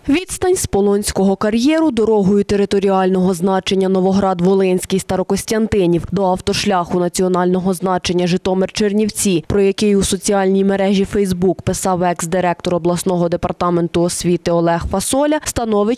Відстань з Полонського кар'єру дорогою територіального значення Новоград-Волинський Старокостянтинів до автошляху національного значення Житомир-Чернівці, про який у соціальній мережі Фейсбук писав екс-директор обласного департаменту освіти Олег Фасоля, становить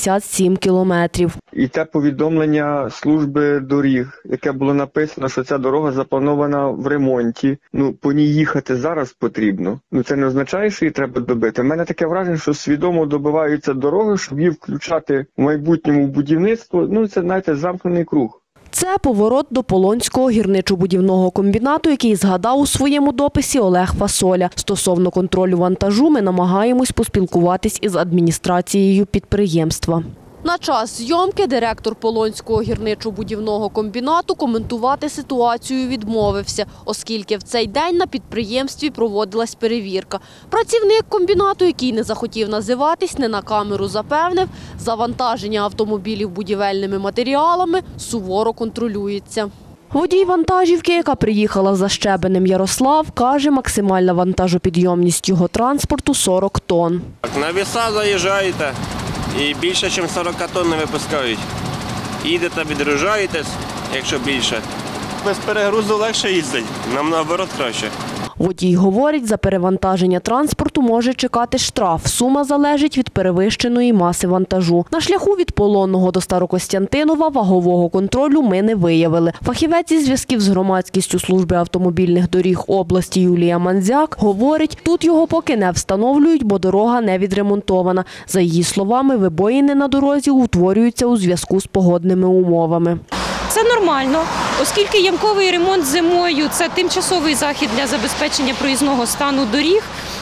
67 кілометрів. І те повідомлення служби доріг, яке було написано, що ця дорога запланована в ремонті. По ній їхати зараз потрібно. Це не означає, що її треба добити. У мене таке враження, що свідомо добиваються дороги, щоб її включати в майбутньому будівництво. Це, знаєте, замкнений круг. Це поворот до Полонського гірничо-будівного комбінату, який згадав у своєму дописі Олег Фасоля. Стосовно контролю вантажу ми намагаємось поспілкуватись із адміністрацією підприємства. На час зйомки директор Полонського гірничо-будівного комбінату коментувати ситуацію відмовився, оскільки в цей день на підприємстві проводилась перевірка. Працівник комбінату, який не захотів називатись, не на камеру запевнив, завантаження автомобілів будівельними матеріалами суворо контролюється. Водій вантажівки, яка приїхала за Щебенем Ярослав, каже, максимальна вантажопідйомність його транспорту – 40 тонн. На віса заїжджаєте і більше, ніж 40 тонн не випускають. Їдете, відгружаєтесь, якщо більше. Без перегрузу легше їздить, нам наоборот краще. Водій говорить, за перевантаження транспорту може чекати штраф. Сума залежить від перевищеної маси вантажу. На шляху від Полонного до Старокостянтинова вагового контролю ми не виявили. Фахівець із зв'язків з громадськістю служби автомобільних доріг області Юлія Мандзяк говорить, тут його поки не встановлюють, бо дорога не відремонтована. За її словами, вибоїни на дорозі утворюються у зв'язку з погодними умовами. Це нормально, оскільки ямковий ремонт зимою – це тимчасовий захід для забезпечення проїзного стану доріг,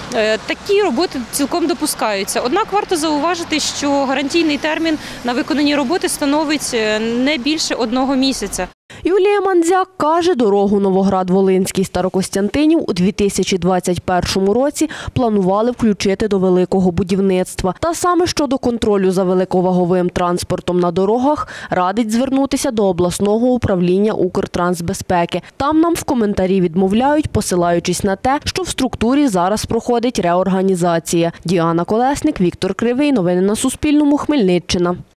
такі роботи цілком допускаються. Однак варто зауважити, що гарантійний термін на виконані роботи становить не більше 1 місяця. Юлія Мандзяк каже, дорогу Новоград-Волинський Старокостянтинів у 2021 році планували включити до великого будівництва. Та саме щодо контролю за великоваговим транспортом на дорогах радить звернутися до обласного управління Укртрансбезпеки. Там нам в коментарі відмовляють, посилаючись на те, що в структурі зараз проходить реорганізація. Діана Колесник, Віктор Кривий. Новини на Суспільному. Хмельниччина.